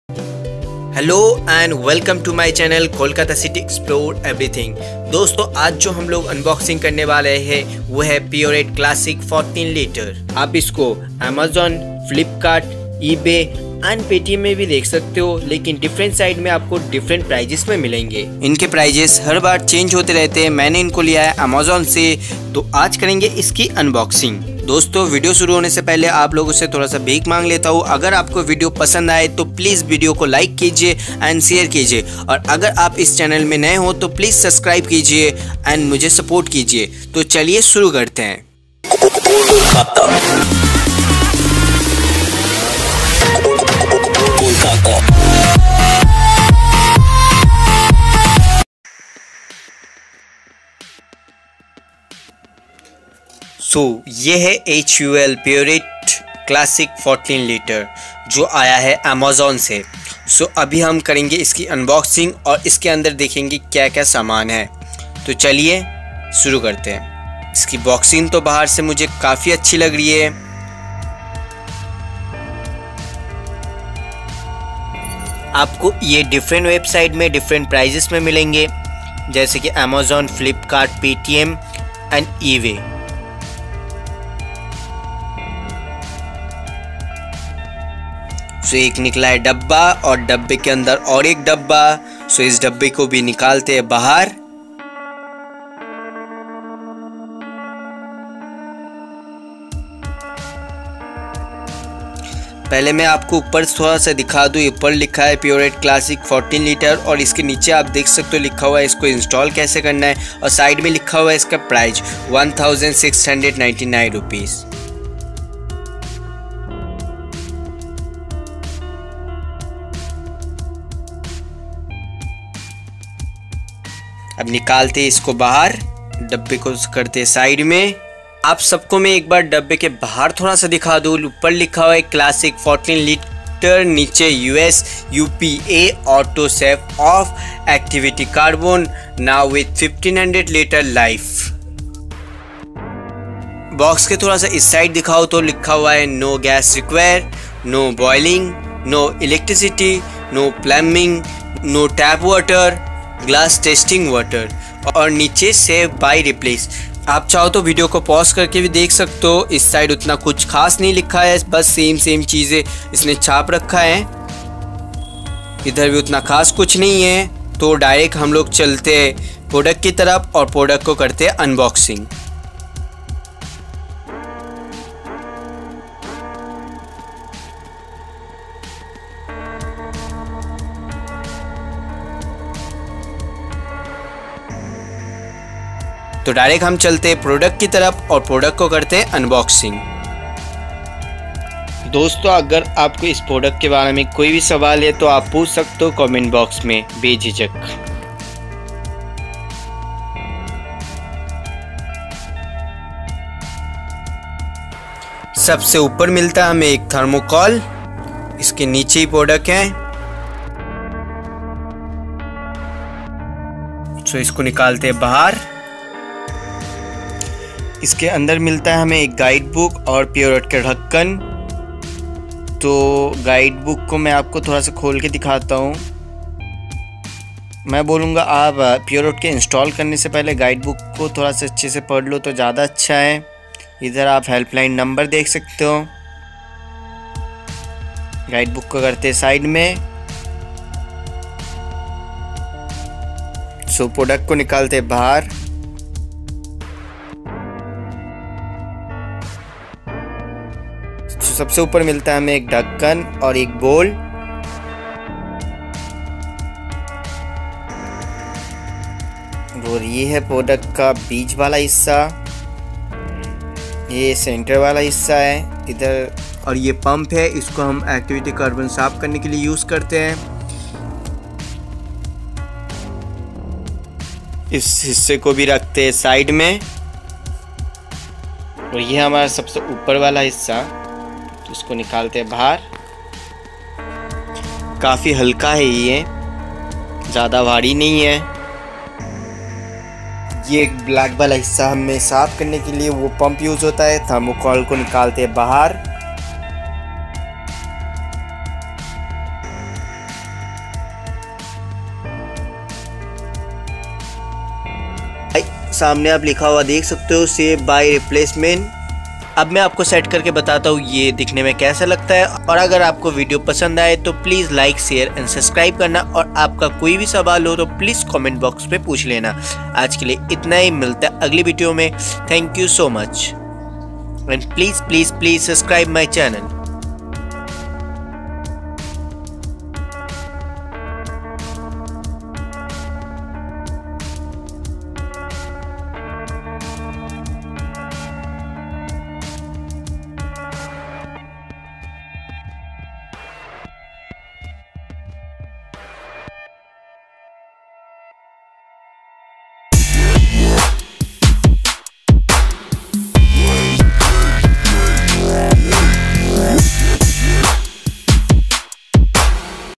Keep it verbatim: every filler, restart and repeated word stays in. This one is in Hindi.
Hello and welcome to my channel Kolkata city explore everything. दोस्तों आज जो हम लोग अनबॉक्सिंग करने वाले हैं वो है प्योरेट क्लासिक फोर्टीन लीटर। आप इसको Amazon, Flipkart, eBay and Paytm में भी देख सकते हो, लेकिन डिफरेंट साइड में आपको डिफरेंट प्राइजेस में मिलेंगे। इनके प्राइजेस हर बार चेंज होते रहते हैं। मैंने इनको लिया है अमेजॉन से, तो आज करेंगे इसकी अनबॉक्सिंग। दोस्तों वीडियो शुरू होने से पहले आप लोगों से थोड़ा सा भीख मांग लेता हूँ। अगर आपको वीडियो पसंद आए तो प्लीज़ वीडियो को लाइक कीजिए एंड शेयर कीजिए, और अगर आप इस चैनल में नए हो तो प्लीज़ सब्सक्राइब कीजिए एंड मुझे सपोर्ट कीजिए। तो चलिए शुरू करते हैं। सो so, ये है H U L Pureit classic fourteen litre जो आया है अमेजॉन से। सो so, अभी हम करेंगे इसकी अनबॉक्सिंग और इसके अंदर देखेंगे क्या क्या सामान है। तो चलिए शुरू करते हैं। इसकी बॉक्सिंग तो बाहर से मुझे काफ़ी अच्छी लग रही है। आपको ये डिफरेंट वेबसाइट में डिफरेंट प्राइजेस में मिलेंगे, जैसे कि Amazon, Flipkart, Paytm and eBay. So एक निकला है डब्बा और डब्बे के अंदर और एक डब्बा। सो इस डब्बे को भी निकालते हैं बाहर। पहले मैं आपको ऊपर थोड़ा सा दिखा दूं। ऊपर लिखा है प्योरेट क्लासिक फोर्टीन लीटर और इसके नीचे आप देख सकते हो लिखा हुआ है इसको इंस्टॉल कैसे करना है, और साइड में लिखा हुआ है इसका price one thousand six hundred ninety nine rupees. अब निकालते इसको बाहर, डब्बे को करते साइड में। आप सबको मैं एक बार डब्बे के बाहर थोड़ा सा दिखा दूँ। ऊपर लिखा हुआ है क्लासिक फोर्टीन लीटर, नीचे US UPA auto safe off activity carbon now with fifteen hundred litre life. Box के थोड़ा सा इस साइड दिखाओ तो लिखा हुआ है no gas require, no boiling, no electricity, no plumbing, no tap water, glass testing water, और नीचे सेव बाय रिप्लेस। आप चाहो तो वीडियो को पॉज करके भी देख सकते हो। इस साइड उतना कुछ खास नहीं लिखा है, बस सेम सेम चीज़ें इसने छाप रखा है। इधर भी उतना खास कुछ नहीं है। तो डायरेक्ट हम लोग चलते हैं प्रोडक्ट की तरफ और प्रोडक्ट को करते हैं अनबॉक्सिंग। तो डायरेक्ट हम चलते हैं प्रोडक्ट की तरफ और प्रोडक्ट को करते हैं अनबॉक्सिंग। दोस्तों अगर आपको इस प्रोडक्ट के बारे में कोई भी सवाल है तो आप पूछ सकते हो कमेंट बॉक्स में बेझिझक। सबसे ऊपर मिलता है हमें एक थर्मोकॉल, इसके नीचे ही प्रोडक्ट है। तो इसको निकालते हैं बाहर। इसके अंदर मिलता है हमें एक गाइड बुक और प्योरेट का ढक्कन। तो गाइड बुक को मैं आपको थोड़ा सा खोल के दिखाता हूँ। मैं बोलूँगा आप प्योरेट के इंस्टॉल करने से पहले गाइड बुक को थोड़ा सा अच्छे से पढ़ लो तो ज़्यादा अच्छा है। इधर आप हेल्पलाइन नंबर देख सकते हो। गाइड बुक को करते साइड में। सो प्रोडक्ट को निकालते बाहर। सबसे ऊपर मिलता है हमें एक ढक्कन और एक बोल। और ये है प्रोडक्ट का बीच वाला हिस्सा, ये सेंटर वाला हिस्सा है इधर, और ये पंप है। इसको हम एक्टिविटी कार्बन साफ करने के लिए यूज करते हैं। इस हिस्से को भी रखते हैं साइड में। और ये हमारा सबसे ऊपर वाला हिस्सा, तो इसको निकालते हैं बाहर। काफ़ी हल्का है ये, ज़्यादा भारी नहीं है। ये एक ब्लैक वाला हिस्सा हमें साफ करने के लिए वो पंप यूज़ होता है। थर्मोकॉल को निकालते हैं बाहर। सामने आप लिखा हुआ देख सकते हो सेव बाय रिप्लेसमेंट। अब मैं आपको सेट करके बताता हूँ ये दिखने में कैसा लगता है। और अगर आपको वीडियो पसंद आए तो please like share and subscribe करना, और आपका कोई भी सवाल हो तो प्लीज़ कमेंट बॉक्स पे पूछ लेना। आज के लिए इतना ही, मिलता है अगली वीडियो में। Thank you so much and please please please subscribe my channel.